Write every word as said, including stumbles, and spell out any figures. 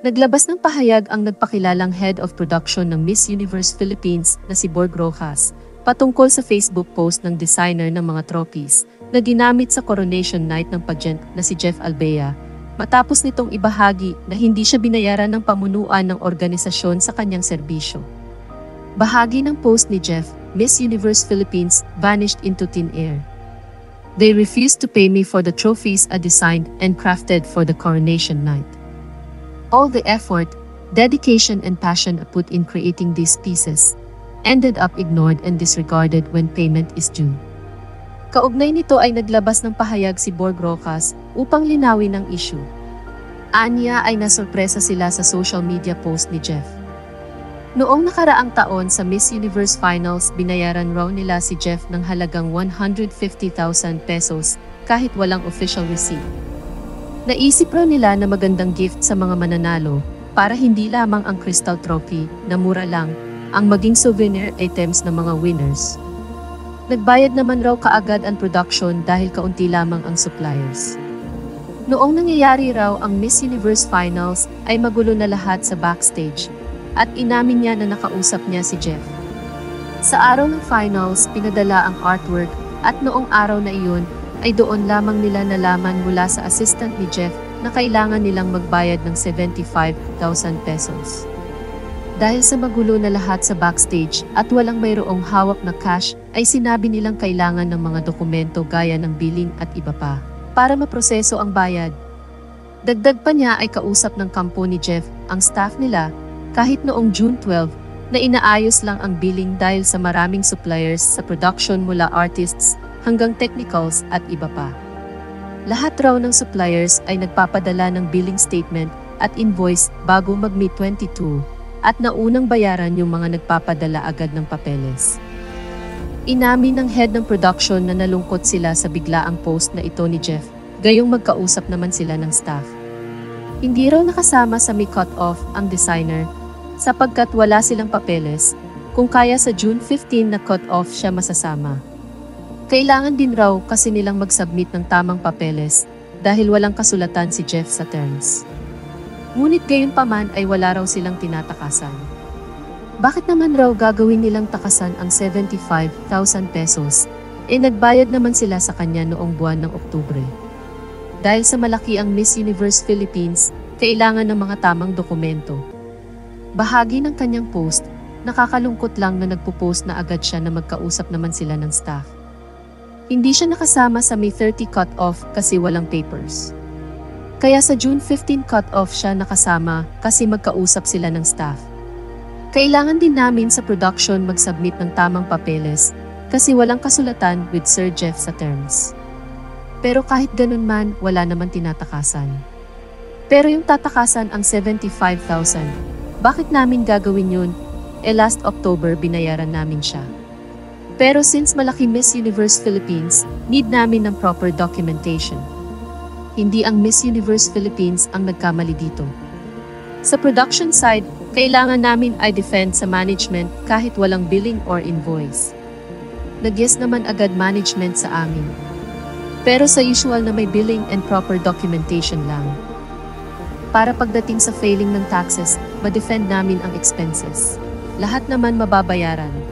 Naglabas ng pahayag ang nagpakilalang head of production ng Miss Universe Philippines na si Borg Rojas patungkol sa Facebook post ng designer ng mga trophies na ginamit sa coronation night ng pageant na si Jeff Albea, matapos nitong ibahagi na hindi siya binayaran ng pamunuan ng organisasyon sa kanyang serbisyo. Bahagi ng post ni Jeff, Miss Universe Philippines vanished into thin air. They refused to pay me for the trophies I designed and crafted for the coronation night. All the effort, dedication and passion I put in creating these pieces ended up ignored and disregarded when payment is due. Kaugnay nito ay naglabas ng pahayag si Borg Rojas upang linawin ang issue. Aniya ay nasurpresa sila sa social media post ni Jeff. Noong nakaraang taon sa Miss Universe Finals, binayaran raw nila si Jeff ng halagang one hundred fifty thousand pesos kahit walang official receipt. Naisip raw nila na magandang gift sa mga mananalo para hindi lamang ang crystal trophy na mura lang ang maging souvenir items ng mga winners. Nagbayad naman raw kaagad ang production dahil kaunti lamang ang suppliers. Noong nangyayari raw ang Miss Universe Finals ay magulo na lahat sa backstage at inamin niya na nakausap niya si Jeff. Sa araw ng finals, pinadala ang artwork at noong araw na iyon ay doon lamang nila nalaman mula sa assistant ni Jeff na kailangan nilang magbayad ng seventy-five thousand pesos. Dahil sa magulo na lahat sa backstage at walang mayroong hawak na cash, ay sinabi nilang kailangan ng mga dokumento gaya ng billing at iba pa para maproseso ang bayad. Dagdag pa niya ay kausap ng kampo ni Jeff ang staff nila kahit noong June twelfth na inaayos lang ang billing dahil sa maraming suppliers sa production mula artists hanggang technicals at iba pa. Lahat raw ng suppliers ay nagpapadala ng billing statement at invoice bago mag-May twenty-two at naunang bayaran yung mga nagpapadala agad ng papeles. Inamin ng head ng production na nalungkot sila sa biglaang post na ito ni Jeff, gayong magkausap naman sila ng staff. Hindi raw nakasama sa May cut-off ang designer sapagkat wala silang papeles, kung kaya sa June fifteenth na cut-off siya masasama. Kailangan din raw kasi nilang mag-submit ng tamang papeles dahil walang kasulatan si Jeff sa terms. Ngunit gayon pa man ay wala raw silang tinatakasan. Bakit naman raw gagawin nilang takasan ang seventy-five thousand pesos? E nagbayad naman sila sa kanya noong buwan ng Oktubre. Dahil sa malaki ang Miss Universe Philippines, kailangan ng mga tamang dokumento. Bahagi ng kanyang post, nakakalungkot lang na nagpo-post na agad siya na magkausap naman sila ng staff. Hindi siya nakasama sa May thirtieth cut-off kasi walang papers. Kaya sa June fifteenth cut-off siya nakasama kasi magkausap sila ng staff. Kailangan din namin sa production mag-submit ng tamang papeles kasi walang kasulatan with Sir Jeff sa terms. Pero kahit ganun man, wala naman tinatakasan. Pero yung tatakasan ang seventy-five thousand, bakit namin gagawin yun? E last October binayaran namin siya. Pero since malaki Miss Universe Philippines, need namin ng proper documentation. Hindi ang Miss Universe Philippines ang nagkamali dito. Sa production side, kailangan namin ay defend sa management kahit walang billing or invoice. Nag-yes naman agad management sa amin. Pero sa usual na may billing and proper documentation lang. Para pagdating sa failing ng taxes, ma-defend namin ang expenses. Lahat naman mababayaran.